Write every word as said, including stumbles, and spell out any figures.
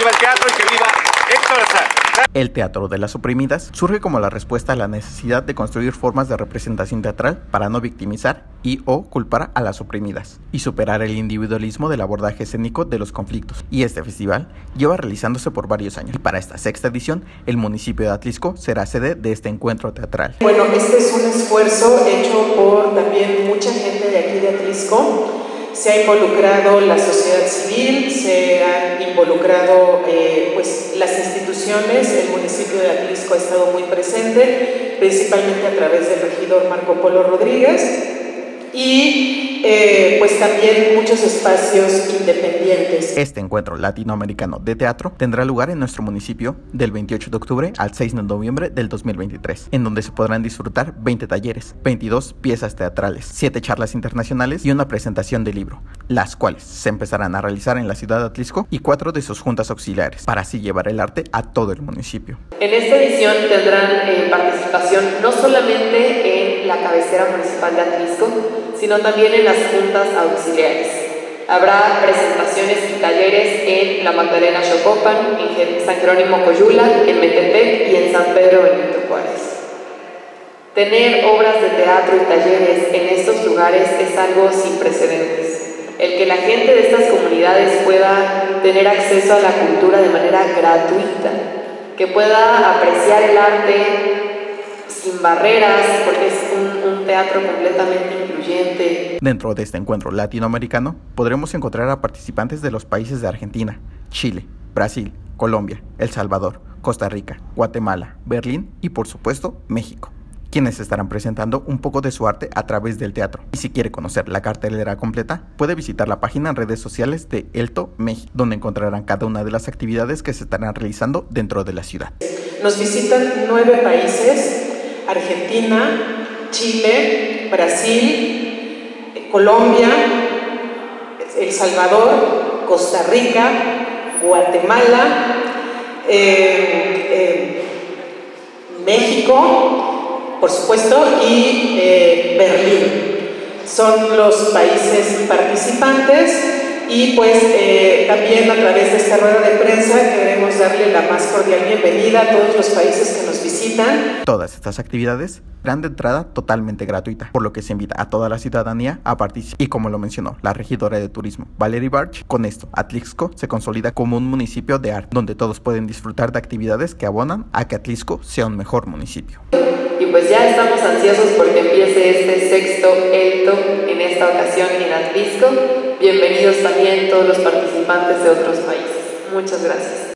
viva el teatro y que viva Héctor Azar. El Teatro de las Oprimidas surge como la respuesta a la necesidad de construir formas de representación teatral para no victimizar y o culpar a las oprimidas y superar el individualismo del abordaje escénico de los conflictos. Y este festival lleva realizándose por varios años. Y para esta sexta edición, el municipio de Atlixco será sede de este encuentro teatral. Bueno, este es un esfuerzo hecho por también mucha gente de aquí de Atlixco. Se ha involucrado la sociedad civil, se han involucrado eh, pues, las instituciones, el municipio de Atlixco ha estado muy presente, principalmente a través del regidor Marco Polo Rodríguez, y eh, pues también muchos espacios independientes. Este encuentro latinoamericano de teatro tendrá lugar en nuestro municipio del veintiocho de octubre al seis de noviembre del dos mil veintitrés, en donde se podrán disfrutar veinte talleres, veintidós piezas teatrales, siete charlas internacionales y una presentación de libro, las cuales se empezarán a realizar en la ciudad de Atlixco y cuatro de sus juntas auxiliares, para así llevar el arte a todo el municipio. En esta edición tendrán eh, participación no solamente en la cabecera municipal de Atlixco, sino también en las juntas auxiliares. Habrá presentaciones y talleres en la Magdalena Xocopan, en San Jerónimo Coyula, en Metepec y en San Pedro Benito Juárez. Tener obras de teatro y talleres en estos lugares es algo sin precedentes. El que la gente de estas comunidades pueda tener acceso a la cultura de manera gratuita, que pueda apreciar el arte sin barreras, porque es un, un teatro completamente incluyente. Dentro de este encuentro latinoamericano podremos encontrar a participantes de los países de Argentina, Chile, Brasil, Colombia, El Salvador, Costa Rica, Guatemala, Berlín y por supuesto México, quienes estarán presentando un poco de su arte a través del teatro. Y si quiere conocer la cartelera completa, puede visitar la página en redes sociales de Elto México, donde encontrarán cada una de las actividades que se estarán realizando dentro de la ciudad. Nos visitan nueve países: Argentina, Chile, Brasil, Colombia, El Salvador, Costa Rica, Guatemala, eh, eh, México, por supuesto, y eh, Berlín. Son los países participantes. Y pues eh, también a través de esta rueda de prensa queremos darle la más cordial bienvenida a todos los países que nos visitan. Todas estas actividades serán de entrada totalmente gratuita, por lo que se invita a toda la ciudadanía a participar. Y como lo mencionó la regidora de turismo, Valerie Barch, con esto Atlixco se consolida como un municipio de arte, donde todos pueden disfrutar de actividades que abonan a que Atlixco sea un mejor municipio. Y pues ya estamos ansiosos porque empiece este sexto Elto, en esta ocasión en Atlixco. Bienvenidos también todos los participantes de otros países. Muchas gracias.